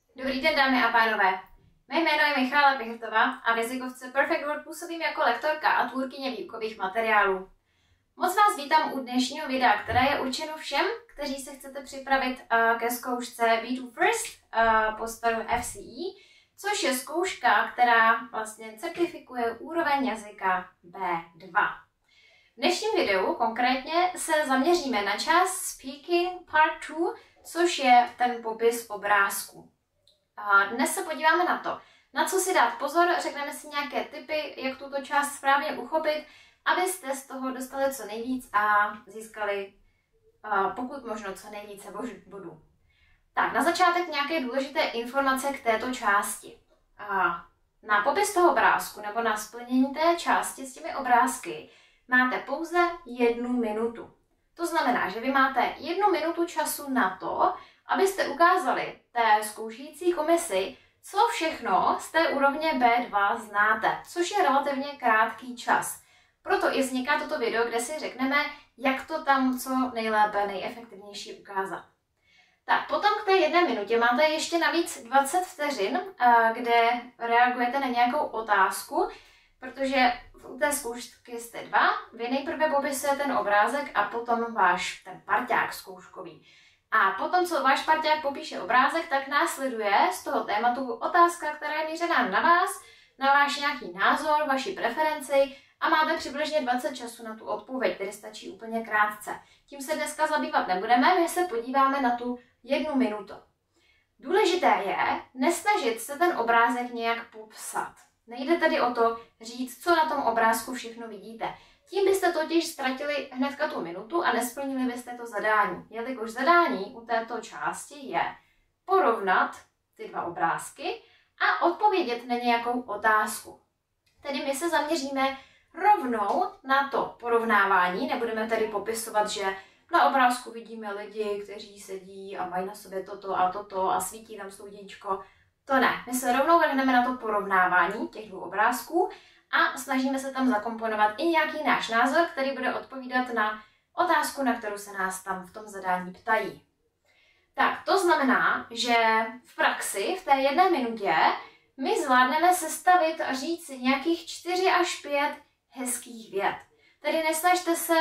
Dobrý den, dámy a pánové. Mé jméno je Michála Pichtová a v jazykovce Perfect Word působím jako lektorka a tvůrkyně výukových materiálů. Moc vás vítám u dnešního videa, které je určeno všem, kteří se chcete připravit ke zkoušce B2 First po staru FCE, což je zkouška, která vlastně certifikuje úroveň jazyka B2. V dnešním videu konkrétně se zaměříme na část Speaking Part 2, což je ten popis obrázku. Dnes se podíváme na to, na co si dát pozor, řekneme si nějaké tipy, jak tuto část správně uchopit, abyste z toho dostali co nejvíc a získali pokud možno co nejvíce bodů. Tak, na začátek nějaké důležité informace k této části. Na popis toho obrázku nebo na splnění té části s těmi obrázky máte pouze 1 minutu. To znamená, že vy máte 1 minutu času na to, abyste ukázali té zkoušející komisi, co všechno z té úrovně B2 znáte, což je relativně krátký čas. Proto i vzniká toto video, kde si řekneme, jak to tam co nejlépe, nejefektivnější ukázat. Tak, potom k té 1 minutě máte ještě navíc 20 vteřin, kde reagujete na nějakou otázku, protože u té zkoušky jste 2, vy nejprve popisujete ten obrázek a potom váš ten parťák zkouškový. A potom, co váš parťák popíše obrázek, tak následuje z toho tématu otázka, která je mířená na vás, na váš nějaký názor, vaši preferenci a máte přibližně 20 času na tu odpověď, tedy stačí úplně krátce. Tím se dneska zabývat nebudeme, my se podíváme na tu 1 minutu. Důležité je nesnažit se ten obrázek nějak popsat. Nejde tedy o to říct, co na tom obrázku všechno vidíte. Tím byste totiž ztratili hnedka tu minutu a nesplnili byste to zadání. Jelikož zadání u této části je porovnat ty 2 obrázky a odpovědět na nějakou otázku. Tedy my se zaměříme rovnou na to porovnávání, nebudeme tedy popisovat, že na obrázku vidíme lidi, kteří sedí a mají na sobě toto a svítí tam sluníčko. To ne, my se rovnou vrhneme na to porovnávání těch 2 obrázků a snažíme se tam zakomponovat i nějaký náš názor, který bude odpovídat na otázku, na kterou se nás tam v tom zadání ptají. Tak, to znamená, že v praxi v té 1 minutě my zvládneme sestavit a říct si nějakých 4 až 5 hezkých vět. Tedy nesnažte se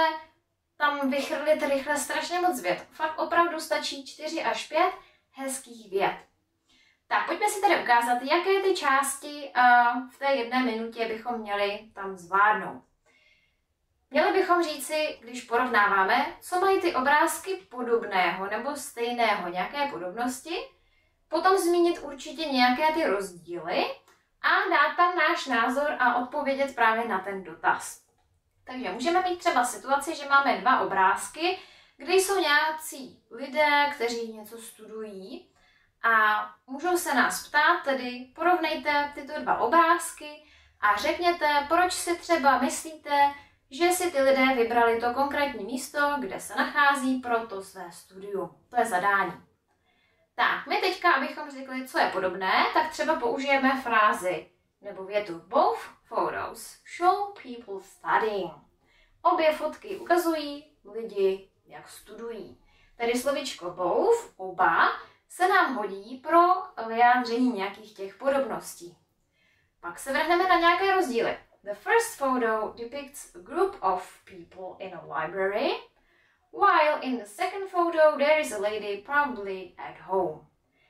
tam vychrlit rychle strašně moc vět. Fakt opravdu stačí 4 až 5 hezkých vět. Tak, pojďme si tady ukázat, jaké ty části v té 1 minutě bychom měli tam zvládnout. Měli bychom říci, když porovnáváme, co mají ty obrázky podobného nebo stejného, nějaké podobnosti, potom zmínit určitě nějaké ty rozdíly a dát tam náš názor a odpovědět právě na ten dotaz. Takže můžeme mít třeba situaci, že máme 2 obrázky, kde jsou nějací lidé, kteří něco studují, a můžou se nás ptát, tedy porovnejte tyto 2 obrázky a řekněte, proč si třeba myslíte, že si ty lidé vybrali to konkrétní místo, kde se nachází pro to své studium. To je zadání. Tak, my teďka, abychom řekli, co je podobné, tak třeba použijeme frázi nebo větu Both photos show people studying. Obě fotky ukazují lidi, jak studují. Tedy slovíčko both, oba, se nám hodí pro vyjádření nějakých těch podobností. Pak se vrhneme na nějaké rozdíly. The first photo depicts a group of people in a library, while in the second photo there is a lady probably at home.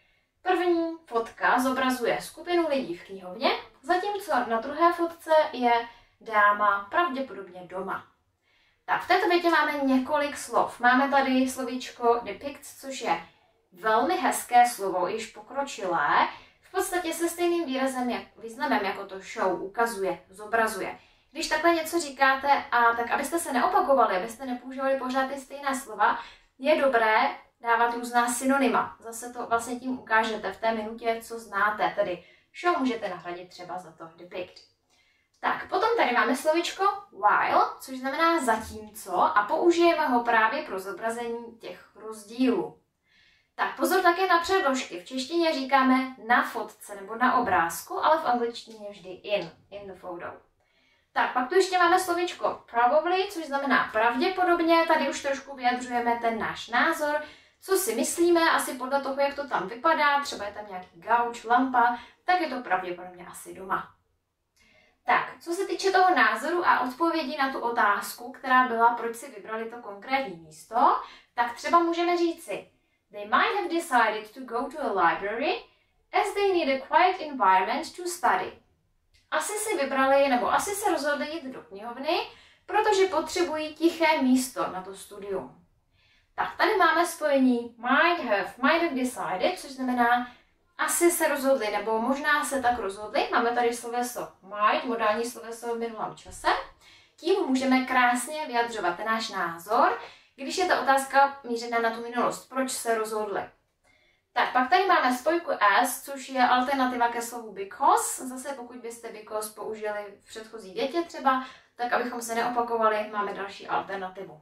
První fotka zobrazuje skupinu lidí v knihovně, zatímco na druhé fotce je dáma pravděpodobně doma. Tak, v této větě máme několik slov. Máme tady slovíčko depicts, což je velmi hezké slovo, již pokročilé, v podstatě se stejným významem jako to show, ukazuje, zobrazuje. Když takhle něco říkáte, tak abyste se neopakovali, abyste nepoužívali pořád ty stejná slova, je dobré dávat různá synonyma. Zase to vlastně tím ukážete v té minutě, co znáte, tedy show můžete nahradit třeba za to depict. Tak, potom tady máme slovičko while, což znamená zatímco a použijeme ho právě pro zobrazení těch rozdílů. Tak pozor také na předložky. V češtině říkáme na fotce nebo na obrázku, ale v angličtině vždy in the photo. Tak, pak tu ještě máme slovíčko probably, což znamená pravděpodobně. Tady už trošku vyjadřujeme ten náš názor, co si myslíme, asi podle toho, jak to tam vypadá, třeba je tam nějaký gauč, lampa, tak je to pravděpodobně asi doma. Tak, co se týče toho názoru a odpovědi na tu otázku, která byla, proč si vybrali to konkrétní místo, tak třeba můžeme říci, they might have decided to go to a library as they need a quiet environment to study. Asi si vybrali, nebo asi se rozhodli jít do knihovny, protože potřebují tiché místo na to studium. Tak tady máme spojení might have decided, což znamená asi se rozhodli, nebo možná se tak rozhodli. Máme tady sloveso might, modální sloveso v minulém čase. Tím můžeme krásně vyjadřovat ten náš názor, když je ta otázka mířená na tu minulost. Proč se rozhodli? Tak, pak tady máme spojku as, což je alternativa ke slovu because. Zase pokud byste because použili v předchozí větě třeba, tak abychom se neopakovali, máme další alternativu.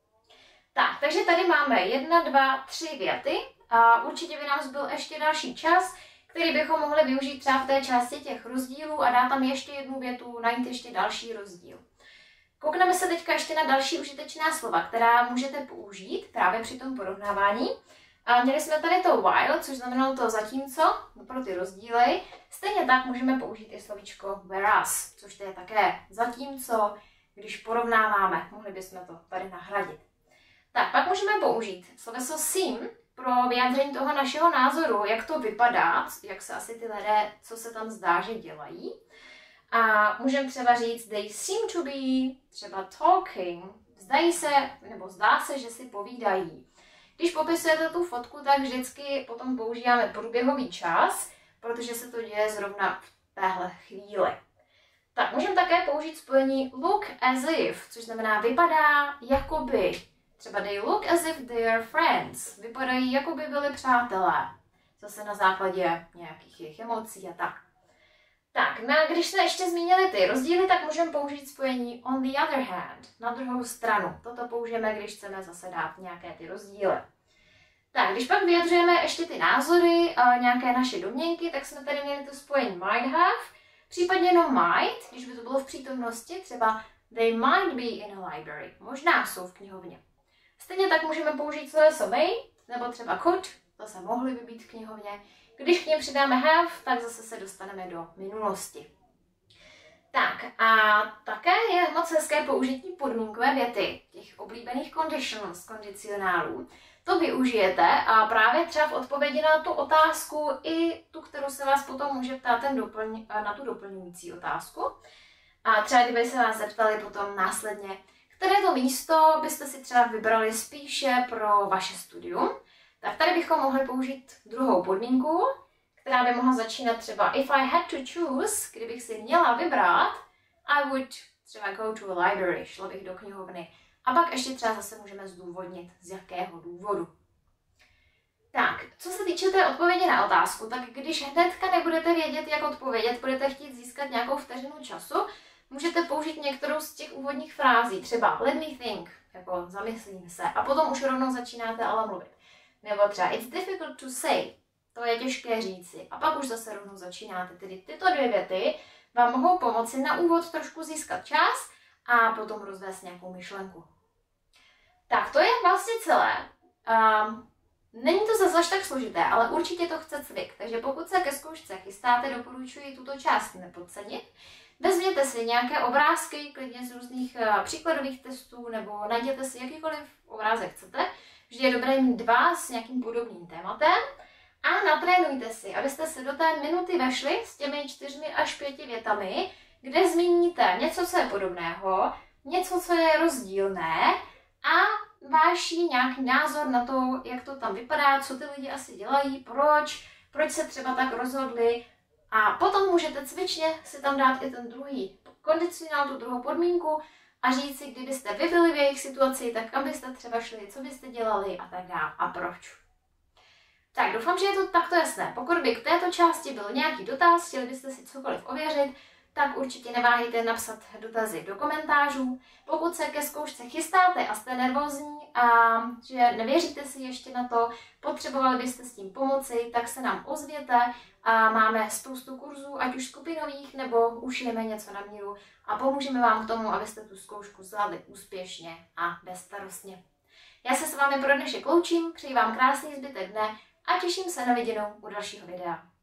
Tak, takže tady máme 1, 2, 3 věty a určitě by nám zbyl ještě další čas, který bychom mohli využít třeba v té části těch rozdílů a dát tam ještě jednu větu, najít ještě další rozdíl. Koukneme se teďka ještě na další užitečná slova, která můžete použít právě při tom porovnávání. A měli jsme tady to while, což znamenalo to zatímco, pro ty rozdíly. Stejně tak můžeme použít i slovíčko whereas, což to je také zatímco, když porovnáváme. Mohli bychom to tady nahradit. Tak, pak můžeme použít sloveso seem pro vyjádření toho našeho názoru, jak to vypadá, jak se asi ty lidé, co se tam zdá, že dělají. A můžeme třeba říct they seem to be třeba talking, zdají se, nebo zdá se, že si povídají. Když popisujete tu fotku, tak vždycky potom používáme průběhový čas, protože se to děje zrovna v téhle chvíli. Tak, můžeme také použít spojení look as if, což znamená vypadá jakoby. Třeba they look as if they are friends. Vypadají, jako by byli přátelé. Zase na základě nějakých jejich emocí a tak. Tak, no a když jsme ještě zmínili ty rozdíly, tak můžeme použít spojení on the other hand, na druhou stranu. Toto použijeme, když chceme zase dát nějaké ty rozdíly. Tak, když pak vyjadřujeme ještě ty názory a nějaké naše domněnky, tak jsme tady měli to spojení might have, případně jenom might, když by to bylo v přítomnosti, třeba they might be in a library, možná jsou v knihovně. Stejně tak můžeme použít sloveso may, nebo třeba could, zase mohli by být v knihovně. Když k něm přidáme have, tak zase se dostaneme do minulosti. Tak a také je moc hezké použití podmínkové věty, těch oblíbených conditionals, kondicionálů. To využijete a právě třeba v odpovědi na tu otázku i tu, kterou se vás potom může ptát na tu doplňující otázku. A třeba kdyby se vás zeptali potom následně, které to místo byste si třeba vybrali spíše pro vaše studium, tak tady bychom mohli použít druhou podmínku, která by mohla začínat třeba if I had to choose, kdybych si měla vybrat, I would třeba go to a library, šla bych do knihovny. A pak ještě třeba zase můžeme zdůvodnit, z jakého důvodu. Tak, co se týče té odpovědi na otázku, tak když hnedka nebudete vědět, jak odpovědět, budete chtít získat nějakou vteřinu času, můžete použít některou z těch úvodních frází, třeba let me think, jako zamyslím se, a potom už rovnou začínáte ale mluvit. Nebo třeba it's difficult to say, to je těžké říci, a pak už zase rovnou začínáte. Tedy tyto dvě věty vám mohou pomoci na úvod trošku získat čas a potom rozvést nějakou myšlenku. Tak to je vlastně celé. Není to zase až tak složité, ale určitě to chce cvik, takže pokud se ke zkoušce chystáte, doporučuji tuto část nepodcenit. Vezměte si nějaké obrázky, klidně z různých příkladových testů, nebo najděte si jakýkoliv obrázek chcete. Vždy je dobré mít dva s nějakým podobným tématem a natrénujte si, abyste se do té minuty vešli s těmi 4 až 5 větami, kde zmíníte něco, co je podobného, něco, co je rozdílné a váš nějaký názor na to, jak to tam vypadá, co ty lidi asi dělají, proč se třeba tak rozhodli. A potom můžete cvičně si tam dát i ten druhý kondicionál, tu druhou podmínku a říct si, kdybyste vy byli v jejich situaci, tak kam byste třeba šli, co byste dělali a tak dále a proč. Tak doufám, že je to takto jasné. Pokud by k této části byl nějaký dotaz, chtěli byste si cokoliv ověřit, tak určitě neváhejte napsat dotazy do komentářů. Pokud se ke zkoušce chystáte a jste nervózní a že nevěříte si ještě na to, potřebovali byste s tím pomoci, tak se nám ozvěte a máme spoustu kurzů, ať už skupinových, nebo ušijeme něco na míru a pomůžeme vám k tomu, abyste tu zkoušku zvládli úspěšně a bezstarostně. Já se s vámi pro dnešek loučím, přeji vám krásný zbytek dne a těším se na viděnou u dalšího videa.